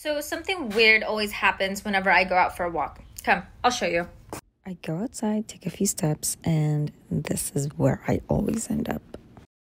So something weird always happens whenever I go out for a walk. Come, I'll show you. I go outside, take a few steps, and this is where I always end up.